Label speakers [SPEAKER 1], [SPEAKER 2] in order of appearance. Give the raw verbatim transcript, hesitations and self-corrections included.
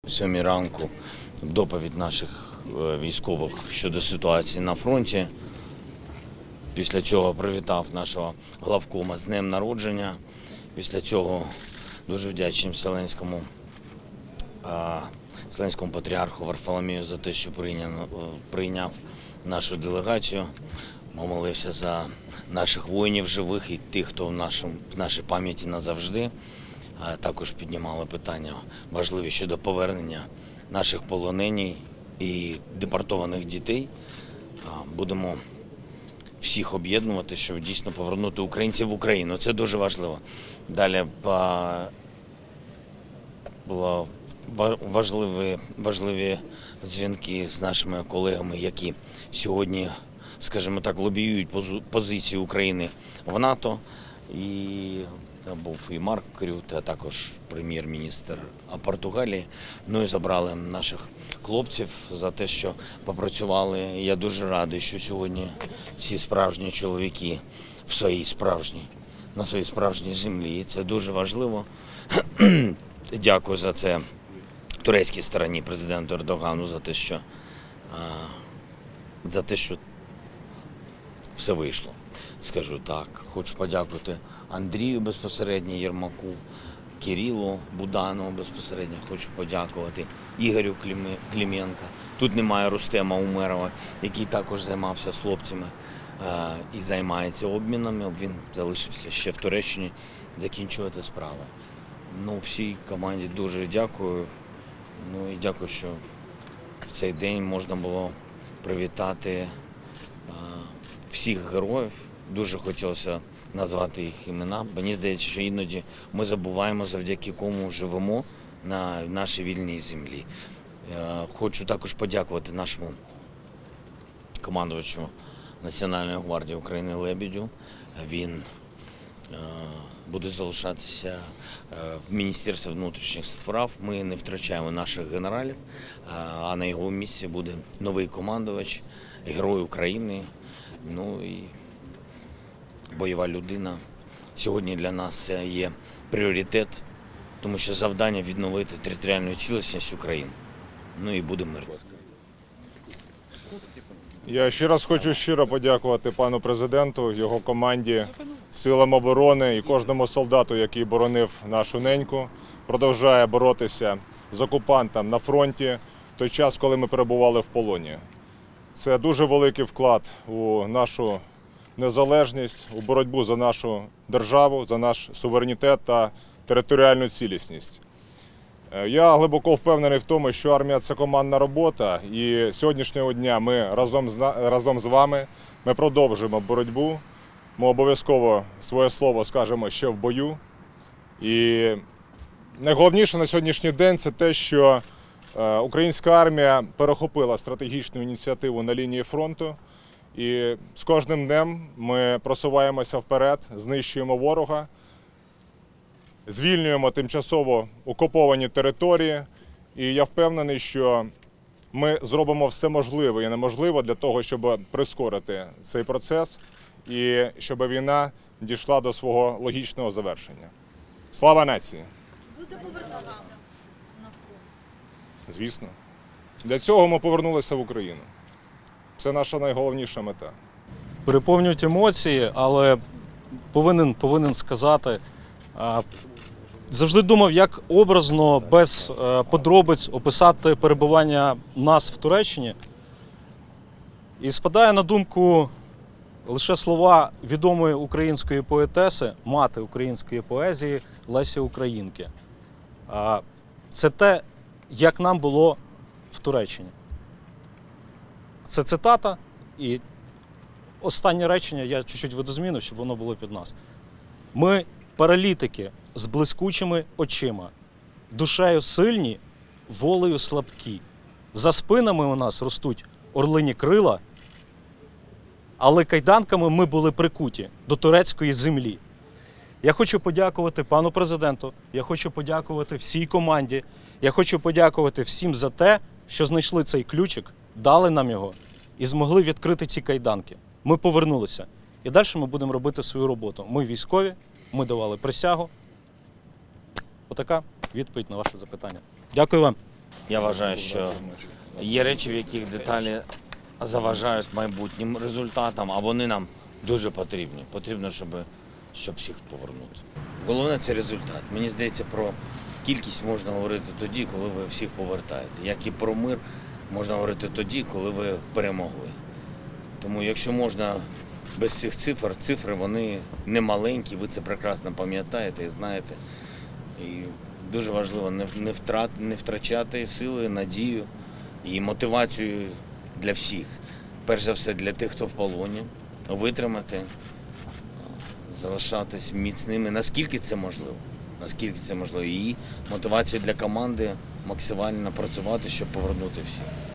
[SPEAKER 1] сьомій ранку доповідь наших військових щодо ситуації на фронті. Після цього привітав нашого главкома з днем народження. Після цього дуже вдячний Вселенському, Вселенському патріарху Варфоломію за те, що прийняв, прийняв нашу делегацію. Помолився за наших воїнів живих і тих, хто в, нашому, в нашій пам'яті назавжди. Також піднімали питання важливі щодо повернення наших полоненій і депортованих дітей. Будемо всіх об'єднувати, щоб дійсно повернути українців в Україну. Це дуже важливо. Далі було важливі, важливі дзвінки з нашими колегами, які сьогодні, скажімо так, лобіюють позицію України в НАТО. І був і Марк Рютте, а також прем'єр-міністр Португалії. Ну і забрали наших хлопців за те, що попрацювали. Я дуже радий, що сьогодні ці справжні чоловіки в своїй справжній, на своїй справжній землі. Це дуже важливо. Дякую за це турецькій стороні, президенту Ердогану, за те, що, за те, що все вийшло. Скажу так, хочу подякувати Андрію безпосередньо, Єрмаку, Кирилу Буданову безпосередньо, хочу подякувати Ігорю Клименко. Тут немає Рустема Умерова, який також займався з хлопцями е, і займається обмінами. Він залишився ще в Туреччині закінчувати справи. Ну, всій команді дуже дякую. Ну і дякую, що в цей день можна було привітати е, всіх героїв. Дуже хотілося назвати їх імена. Мені здається, що іноді ми забуваємо, завдяки кому живемо на нашій вільній землі. Хочу також подякувати нашому командувачу Національної гвардії України Лебедю. Він буде залишатися в Міністерстві внутрішніх справ. Ми не втрачаємо наших генералів, а на його місці буде новий командувач, герой України. Ну і бойова людина. Сьогодні для нас це є пріоритет, тому що завдання відновити територіальну цілісність України. Ну і буде мир.
[SPEAKER 2] Я ще раз хочу щиро подякувати пану президенту, його команді, силам оборони і кожному солдату, який боронив нашу неньку, продовжує боротися з окупантом на фронті в той час, коли ми перебували в полоні. Це дуже великий вклад у нашу незалежність, у боротьбу за нашу державу, за наш суверенітет та територіальну цілісність. Я глибоко впевнений в тому, що армія – це командна робота, і сьогоднішнього дня ми разом з, разом з вами ми продовжуємо боротьбу. Ми обов'язково своє слово скажемо ще в бою. І найголовніше на сьогоднішній день – це те, що українська армія перехопила стратегічну ініціативу на лінії фронту. І з кожним днем ми просуваємося вперед, знищуємо ворога, звільнюємо тимчасово окуповані території. І я впевнений, що ми зробимо все можливе і неможливе для того, щоб прискорити цей процес і щоб війна дійшла до свого логічного завершення. Слава нації!
[SPEAKER 3] Будете повертатися на фронт?
[SPEAKER 2] Звісно. Для цього ми повернулися в Україну. Це наша найголовніша мета.
[SPEAKER 4] Переповнюють емоції, але повинен, повинен сказати, завжди думав, як образно, без подробиць описати перебування нас в Туреччині. І спадає на думку лише слова відомої української поетеси, мати української поезії Лесі Українки. Це те, як нам було в Туреччині. Це цитата, і останнє речення я чуть-чуть видозмінив, щоб воно було під нас. Ми паралітики з блискучими очима, душею сильні, волею слабкі. За спинами у нас ростуть орлині крила, але кайданками ми були прикуті до турецької землі. Я хочу подякувати пану президенту, я хочу подякувати всій команді, я хочу подякувати всім за те, що знайшли цей ключик, дали нам його і змогли відкрити ці кайданки. Ми повернулися. І далі ми будемо робити свою роботу. Ми військові, ми давали присягу. Отака відповідь на ваше запитання. Дякую вам.
[SPEAKER 1] Я вважаю, що є речі, в яких деталі заважають майбутнім результатам, а вони нам дуже потрібні. Потрібно, щоб, щоб всіх повернути. Головне – це результат. Мені здається, про кількість можна говорити тоді, коли ви всіх повертаєте. Як і про мир можна говорити тоді, коли ви перемогли. Тому якщо можна без цих цифр, цифри вони не маленькі, ви це прекрасно пам'ятаєте і знаєте. І дуже важливо не, не, втрат, не втрачати сили, надію і мотивацію для всіх. Перш за все для тих, хто в полоні, витримати, залишатись міцними, наскільки це можливо. Наскільки це можливо. І мотивація для команди максимально працювати, щоб повернути всіх.